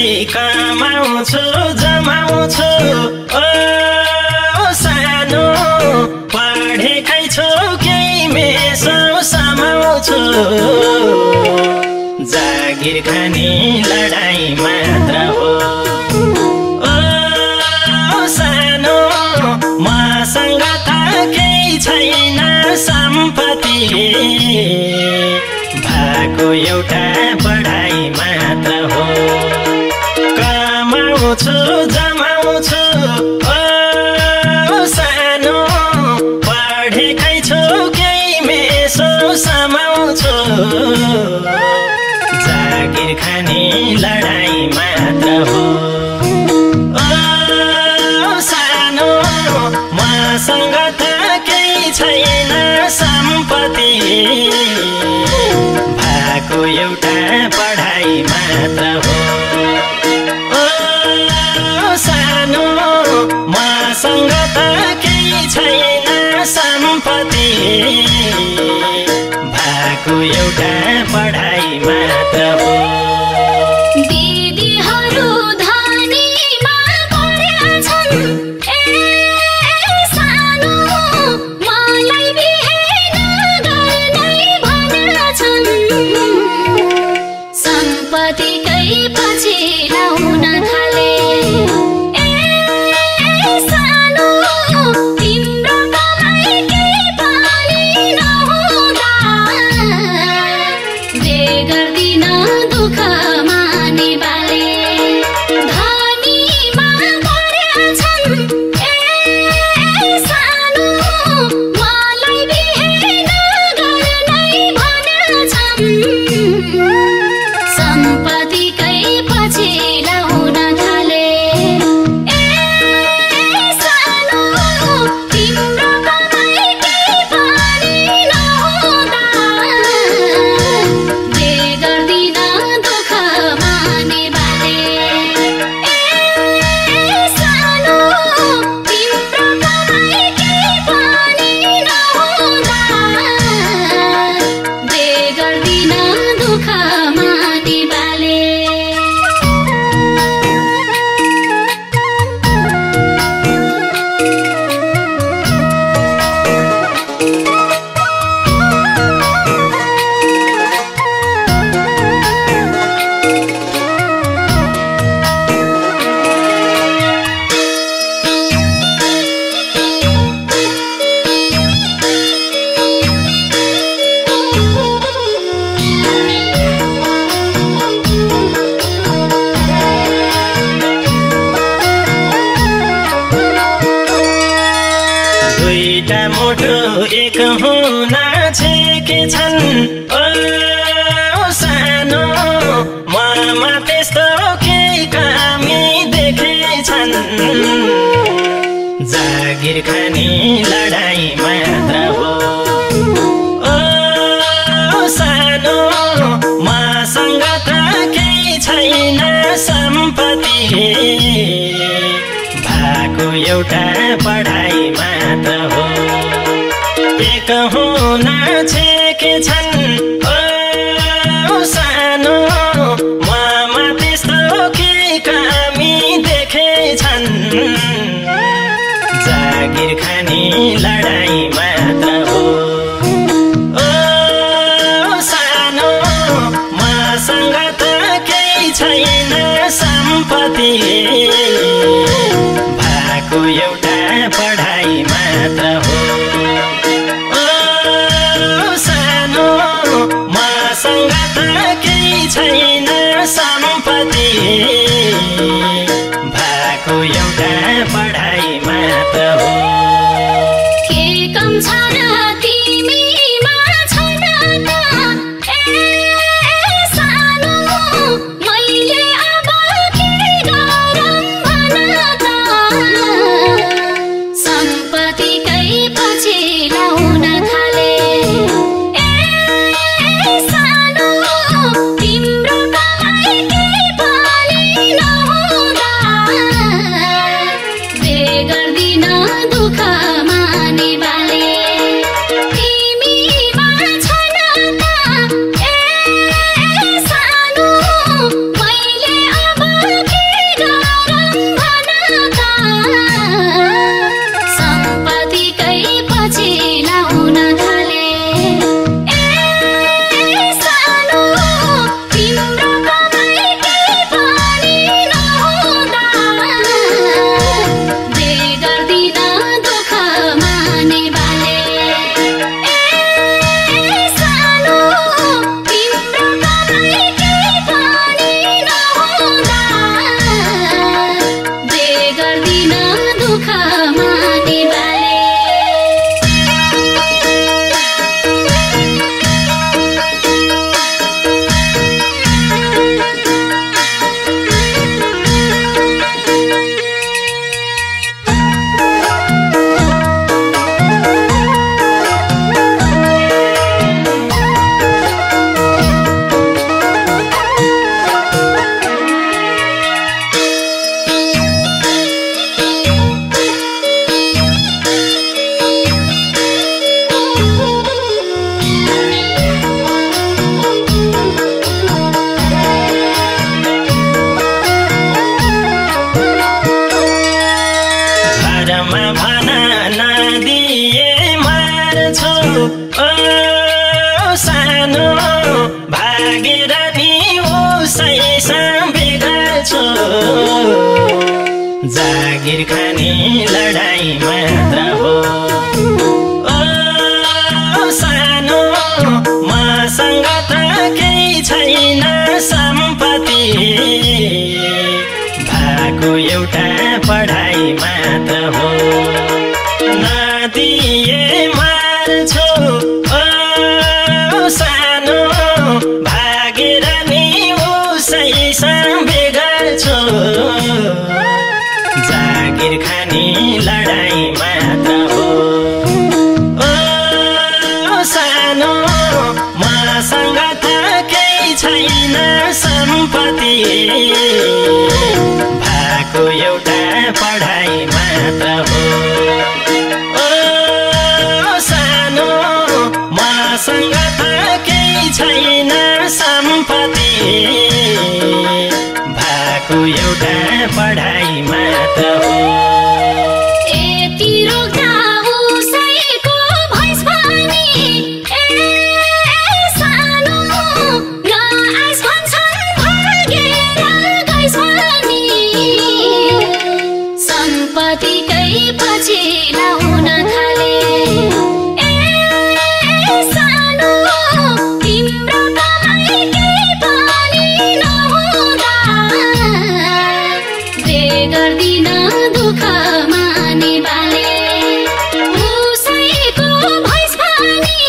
कमाउँछु जमाउँछु ओ सानो पढेकै छु केही मेसो समाउँछु जागिर खाने लडाई मात्र हो ओ सानो मसँग त केही छैन सम्पत्ति भएको एउटा पढाइ मात्र हो कमाउँछु जमाउँछु ओ सानो पढेकै छु केही मेसो समाउँछु जागिर खाने लडाई मात्र हो ओ सानो मसँग त केही छैन सम्पत्ति भएको एउटा पढाइ मात्र हो ओ सानो मसँग त केही छैन सम्पत्ति भएको एउटा पढाइ मात्र हो दिदीहरू धनीमा पढेका छन् ए सानो मलाई बिहे नगर्नै भनेका छन् सम्पत्तिकै पछि लाउन थाले ए सानो तिम्रो कमाइ केही पनि नहुँदा जे गर्दिन दुःख माने बाले धनीमा पढेका छन् ए सानो मलाई बिहे नगर्नै भनेका छन् सम्पत्तिकै पछि लाउन थाले ए सानो तिम्रो कमाइ केही पनि नहुँदा जे गर्दिन दुःख माने बाले ए सानो तिम्रो कमाइ केही पनि नहुँदा जे गर्दिन दुःख माने बाले दुईटा मुटु एक हुन छेके छन् ओ सानो ममा त्यस्तो केही कमी देखेछन् जागिर खाने लडाई मात्र हो ओ सानो मसँग त केही छैन सम्पत्ति भएको एउटा पढाइ मात्र हो एक हुन छेके छन् ओ सानो ममा त्यस्तो केही कमी देखेछन् जागिर खाने लडाई मात्र हो ओ सानो मसँग त केही छैन सम्पत्ति भएको एउटा पढाइ मात्र हो ओ सानो मसँग त केही छैन सम्पत्ति भएको एउटा पढाइ मात्र हो के कम छ र तिमीमा छैन त ए सानो मैले अब के गरौँ भन त सम्पत्तिकै पछि लाउन थाले ए सानो तिम्रो कमाइ केही पनि ओ सानो भागेर नि उसै सम्झिरहेछु जागिर खाने लडाई मात्र हो ओ सानो मसँग त केही छैन सम्पत्ति भएको एउटा पढाइ मात्र हो नदिए मार्छु ओ सानो भागेर नि उसै सम्झिरहेछु जागिर खाने लडाई मात्र हो ओ सानो मसँग त केही छैन सम्पत्ति भएको एउटा पढाइ मात्र हो ओ सानो मसँग त केही छैन सम्पत्ति भएको एउटा पढाइ मात्र हो यति रोक्दा उसैको भैँस पनि सानो नआइस भन्छन् भागेर गइस भने सम्पत्तिकै पछि लाउन थाले सानो तिम्रो कमाइ केही पनि नहुँदा जे गर्दिन दुःख माने बाले उसैको भैँस पनि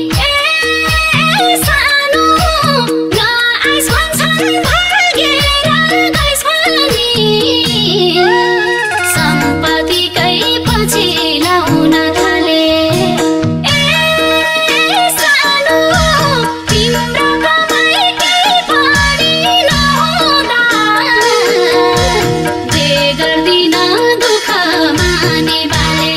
सानो नआइस भन्छन् भागेर गइस भने सम्पत्तिकै पछि लाउन थाले सानो तिम्रो कमाइ केही पनि नहुँदा जे गर्दिन दुःख माने बाले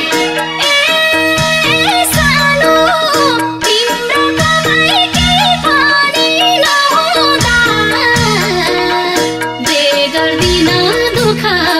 सानो तिम्रो कमाइ केही पनि नहुँदा जे गर्दिन दुःख